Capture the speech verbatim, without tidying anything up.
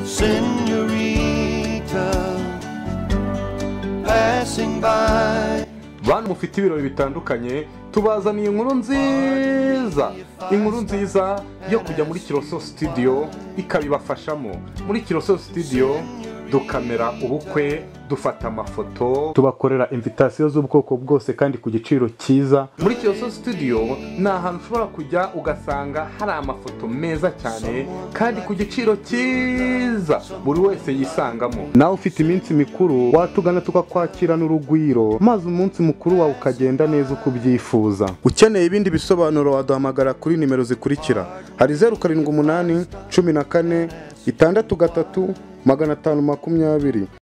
señorita passing by. Bantu mufite ibirori bitandukanye, tubazaniye inkuru nziza inkuru nziza yo kujya muri Kiroso Studio ikabibafashamo. Muri Kiroso Studio dukamera ubukwe, dufata amafoto, tubakorera invitation z'ubwoko bwose kandi ku giciro cyiza. Muri Kiroso Studio ni ahantu ushobora kujya ugasanga hari amafoto meza cyane kandi ku giciro cyiza buri wese yisangamo. Nawe ufite iminsi mikuru watugana tukakwakirana urugwiro, maze umunsi mukuru wawe ukagenda neza uko ubyifuza. Ukeneye ibindi bisobanuro waduhamagara kuri nimero zikurikira: hari zeru karindwi umunani cumi na kane itandatu gatatu magana atanu makumyabiri.